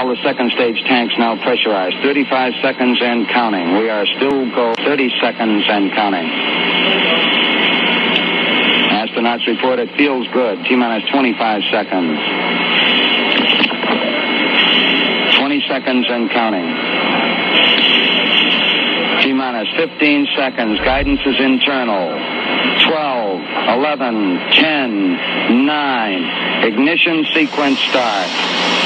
All the second stage tanks now pressurized. 35 seconds and counting. We are still go 30 seconds and counting. Astronauts report it feels good. T-minus 25 seconds. 20 seconds and counting. T-minus 15 seconds. Guidance is internal. 12, 11, 10, 9. Ignition sequence start.